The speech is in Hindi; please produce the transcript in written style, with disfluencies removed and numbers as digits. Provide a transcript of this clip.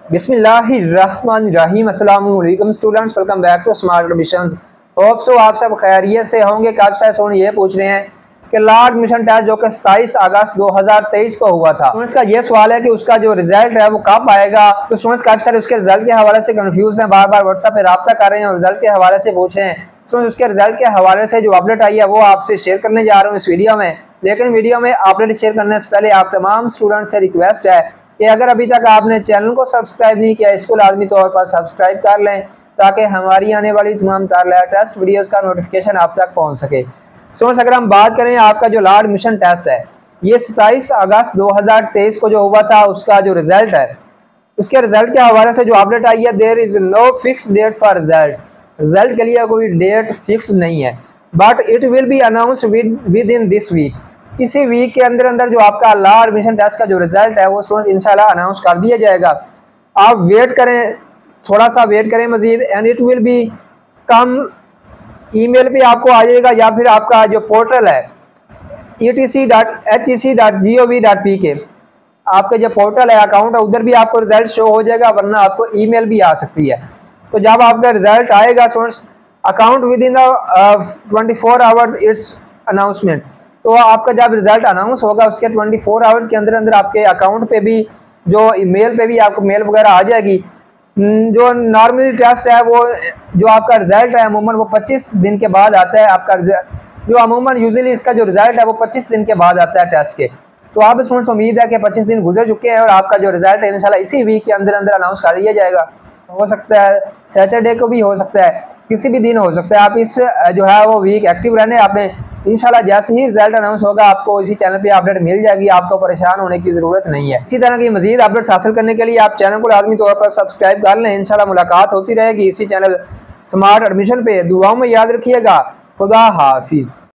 बिस्मिल्लाहिर्रहमानिर्रहीम। अस्सलाम वालेकुम students, welcome back to smart admissions. Hope so आप सब खैरियत से होंगे। काफी सारे स्टूडेंट ये पूछ रहे हैं कि लॉ एडमिशन टेस्ट जो कि 27 अगस्त 2023 को हुआ था, स्टूडेंट्स का ये सवाल है कि उसका जो रिजल्ट है वो कब आएगा। तो स्टूडेंट्स काफी सारे उसके रिजल्ट के हवाले से कंफ्यूज हैं, बार बार व्हाट्सएप पे रब्ता कर रहे हैं और रिजल्ट के हवाले से पूछ रहे हैं। स्टूडेंट्स उसके रिजल्ट के हवाले से जो अपडेट आई है वो आपसे शेयर करने जा रहा हूँ इस वीडियो में। लेकिन वीडियो में अपडेट शेयर करने से पहले आप तमाम स्टूडेंट से रिक्वेस्ट है कि अगर अभी तक आपने चैनल को सब्सक्राइब नहीं किया, इसको लाजमी तौर पर सब्सक्राइब कर लें ताकि हमारी आने वाली तमाम लेटेस्ट वीडियोस का नोटिफिकेशन आप तक पहुंच सके। स्टूडेंट्स, अगर हम बात करें आपका जो लॉ एडमिशन टेस्ट है ये 27 अगस्त 2023 को जो हुआ था, उसका जो रिजल्ट है उसके रिजल्ट के हवाले से जो अपडेट आई है, there is no fix date for result. Result के लिए कोई डेट फिक्स नहीं है, but it will be announce within this week. इसी वीक के अंदर अंदर जो आपका लॉ एडमिशन टेस्ट का जो रिजल्ट है वो स्टूडेंट्स इंशाल्लाह अनाउंस कर दिया जाएगा। आप वेट करें, थोड़ा सा वेट करें मजीद, and it will be come email पे आपको आ जाएगा, या फिर आपका जो पोर्टल है etc.hec.gov.pk, आपके जो पोर्टल है, अकाउंट है, उधर भी आपको रिजल्ट शो हो जाएगा, वरना आपको ईमेल भी आ सकती है। तो जब आपका रिजल्ट आएगा students, account within the 24 hours it's announcement, तो आपका जब रिजल्ट अनाउंस होगा उसके 24 आवर्स के अंदर अंदर आपके अकाउंट पे भी, जो ईमेल पे भी आपको मेल वगैरह आ जाएगी। जो नॉर्मली टेस्ट है वो, जो आपका रिजल्ट है अमूमन वो 25 दिन के बाद आता है। आपका जो अमूमन यूजुअली इसका जो रिजल्ट है वो 25 दिन के बाद आता है टेस्ट के। तो आप स्टूडेंट्स, उम्मीद है कि 25 दिन गुजर चुके हैं और आपका जो रिजल्ट है इंशाल्लाह इसी वीक के अंदर अंदर अनाउंस कर दिया जाएगा। हो सकता है सैटरडे को भी हो सकता है, किसी भी दिन हो सकता है। आप इस जो है वो वीक एक्टिव रहने, आपने इंशाल्लाह जैसे ही रिजल्ट अनाउंस होगा आपको इसी चैनल पे अपडेट मिल जाएगी, आपको परेशान होने की जरूरत नहीं है। इसी तरह की मजीद अपडेट्स हासिल करने के लिए आप चैनल को लाजमी तौर पर सब्सक्राइब कर लें। इंशाल्लाह मुलाकात होती रहेगी इसी चैनल स्मार्ट एडमिशन पे। दुआओं में याद रखिएगा। खुदा हाफिज।